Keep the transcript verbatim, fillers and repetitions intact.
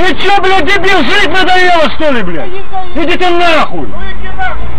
Ты чё, блядь, дебил, жить надоело, что ли, блядь? Иди ты нахуй!